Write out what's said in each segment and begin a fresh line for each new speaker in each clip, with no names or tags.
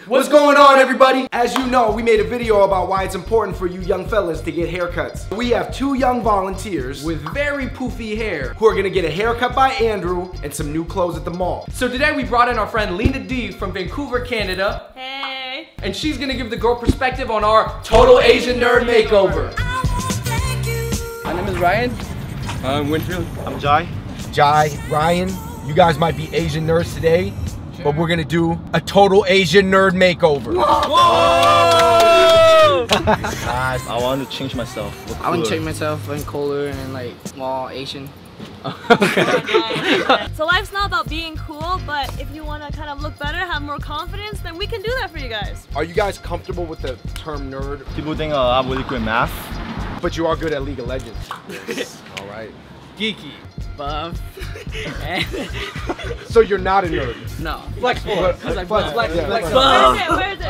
What's going on, everybody? As you know, we made a video about why it's important for you young fellas to get haircuts. We have 2 young volunteers with very poofy hair who are gonna get a haircut by Andrew and some new clothes at the mall.
So today we brought in our friend Lena D from Vancouver, Canada.
Hey.
And she's gonna give the girl perspective on our Total Asian Nerd Makeover.
My name is Ryan.
I'm Winfield.
I'm Jai.
Jai, Ryan, you guys might be Asian nerds today, but we're gonna do a Total Asian Nerd Makeover.
Whoa! I want to change myself.
I want to change myself and cooler and like more Asian.
So life's not about being cool, but if you want to kind of look better, have more confidence, then we can do that for you guys.
Are you guys comfortable with the term nerd?
People think I'm really good at math.
But you are good at League of Legends. Yes. All right.
Geeky. Buff.
So you're not a nerd?
No.
Flexible.
Like buff.
Where is it? Where is it?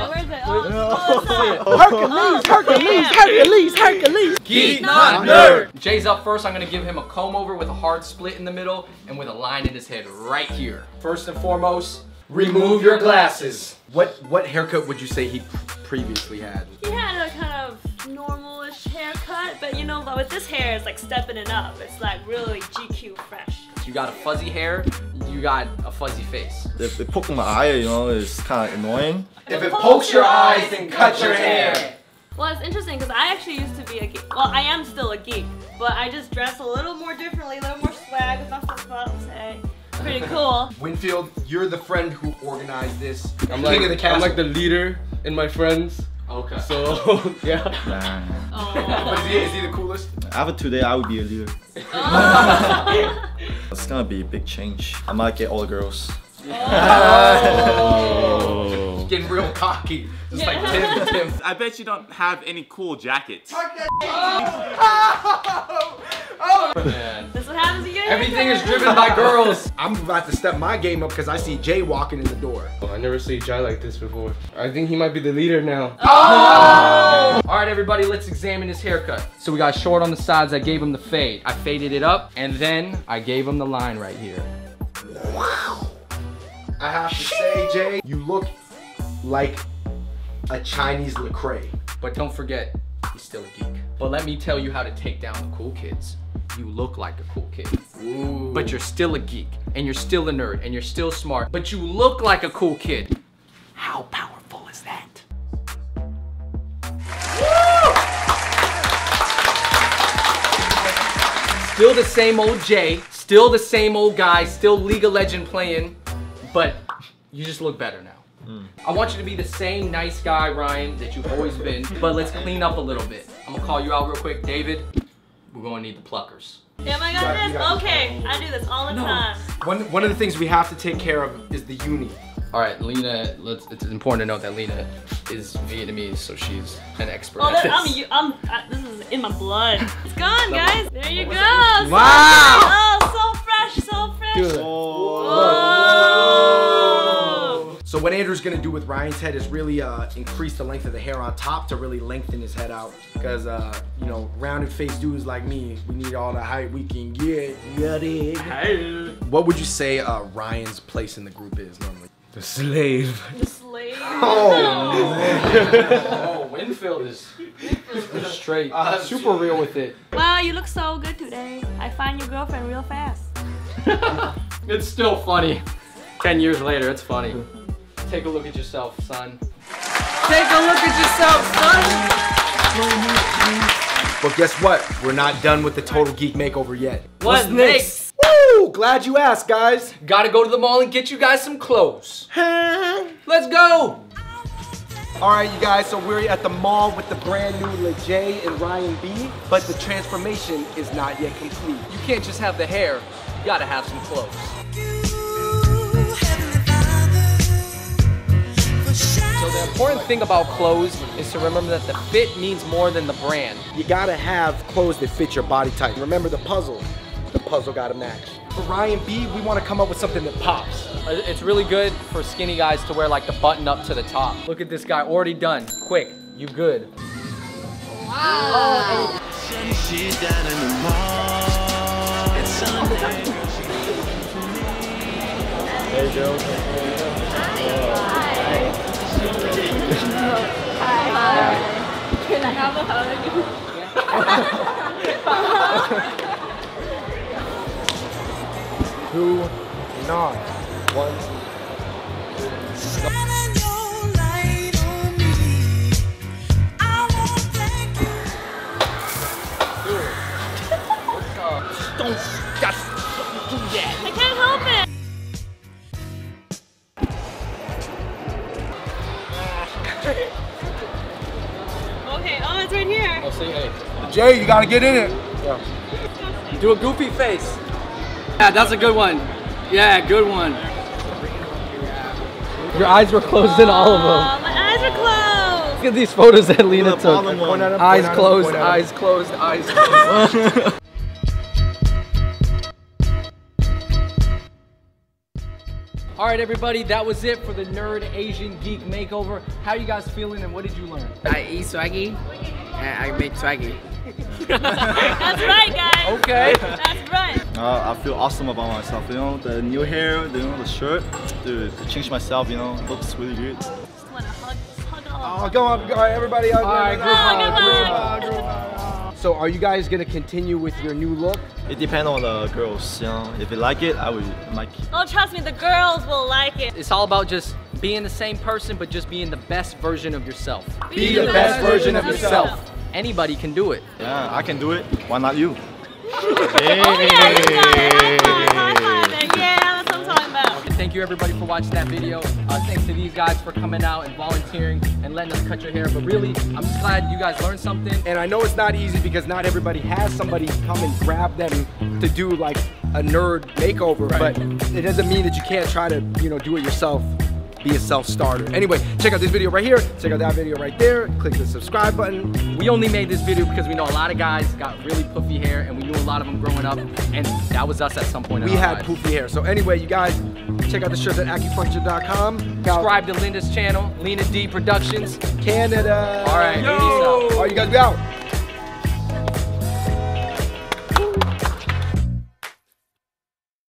Hercules.
Geek, not nerd. Jay's up first. I'm gonna give him a comb over with a hard split in the middle and with a line in his head right here. First and foremost, remove your glasses.
What haircut would you say he previously had?
He had a kind of normal-ish haircut, but you know, with this hair, it's like stepping it up. It's like really GQ fresh.
You got a fuzzy hair, you got a fuzzy face.
If it poked my eye, you know, it's kind of annoying.
If it pokes your eyes, then cut your hair.
Well, it's interesting because I actually used to be a geek. Well, I am still a geek, but I just dress a little more differently, a little more swag with my flip-flops. Hey, pretty cool.
Winfield, you're the friend who organized this.
I'm like the leader in my friends.
Okay.
So yeah.
Nah.
But is he the coolest?
After today, I would be a leader. It's gonna be a big change. I might get all the girls.
Oh. Getting real cocky. Just like Tim.
I bet you don't have any cool jackets.
Man.
This is what happens to you.
Everything is driven by girls.
I'm about to step my game up because I see Jay walking in the door.
Oh, I never see Jai like this before. I think he might be the leader now.
Oh! All right, everybody, let's examine his haircut. So we got short on the sides. I gave him the fade. I faded it up, and then I gave him the line right here.
Wow. I have to say, Jay, you look like a Chinese Lecrae.
But don't forget, he's still a geek. But let me tell you how to take down the cool kids. You look like a cool kid.
Ooh.
But you're still a geek, and you're still a nerd, and you're still smart, but you look like a cool kid. How powerful is that? Still the same old Jay, still the same old guy, still League of Legends playing, but you just look better now. I want you to be the same nice guy, Ryan, that you've always been, but let's clean up a little bit. I'm gonna call you out real quick. David, we're gonna need the pluckers.
Damn, I got this? Okay, I do this all the time.
One of the things we have to take care of is the uni.
All right, Lena, it's important to note that Lena is Vietnamese, so she's an expert
Oh,
at this.
this is in my blood. It's gone, guys. There you go.
Wow.
Oh, so fresh, so fresh.
Good.
Whoa.
So what Andrew's gonna do with Ryan's head is really increase the length of the hair on top to really lengthen his head out. Because you know, rounded face dudes like me, we need all the height we can get. What would you say Ryan's place in the group is normally?
The slave.
The slave.
Oh, Winfield is straight, super real with it.
Wow, you look so good today. I find your girlfriend real fast.
It's still funny. 10 years later, it's funny. Take a look at yourself, son. Take a look at yourself, son!
But guess what? We're not done with the Total Geek Makeover yet.
What's next?
Woo! Glad you asked, guys.
Gotta go to the mall and get you guys some clothes. Let's go!
Alright, you guys, so we're at the mall with the brand new LeJay and Ryan B, but the transformation is not yet complete.
You can't just have the hair, you gotta have some clothes. So the important thing about clothes is to remember that the fit means more than the brand.
You gotta have clothes that fit your body type. Remember the puzzle. The puzzle gotta match. For Ryan B, we wanna come up with something that pops.
It's really good for skinny guys to wear like the button up to the top. Look at this guy, already done. Quick, you good.
Wow.
There you go.
Do not. One.
Don't just do that.
I can't help it. Okay, oh, it's right here.
I'll say hey.
Jay, you gotta get in it.
Do a goofy face. Yeah, that's a good one. Yeah, good one. Your eyes were closed in all of them.
My eyes are closed.
Look at these photos that Lena
The
took.
bottom one.
Eyes closed, eyes closed, eyes closed. All right, everybody, that was it for the Nerd Asian Geek Makeover. How you guys feeling and what did you learn?
I eat swaggy and I make swaggy.
That's right, guys.
Okay.
That's right.
I feel awesome about myself. You know, the new hair, the shirt, dude, to change myself. You know, looks really good.
Just want to hug all.
Oh, go on, everybody.
All right, group hug,
Group
group hug.
So, are you guys gonna continue with your new look?
It depends on the girls. You know, if they like it, I will like it.
Oh, trust me, the girls will like it.
It's all about just being the same person, but just being the best version of yourself.
Be the best version of yourself.
Anybody can do it.
Yeah, I can do it. Why not you?
Oh, yeah, you got it. High five then. Yeah, that's what I'm talking about.
And thank you everybody for watching that video. Thanks to these guys for coming out and volunteering and letting us cut your hair. But really, I'm just glad you guys learned something.
And I know it's not easy because not everybody has somebody come and grab them to do like a nerd makeover, but it doesn't mean that you can't try to, you know, do it yourself. Be a self-starter. Anyway, check out this video right here. Check out that video right there. Click the subscribe button.
We only made this video because we know a lot of guys got really puffy hair and we knew a lot of them growing up, and that was us at some point in
We
our
had
lives.
poofy hair. So anyway, you guys, check out the shirts at acupuncture.com.
Subscribe to Linda's channel, Lena D Productions.
Canada.
All right, peace out.
All right, you guys, be out.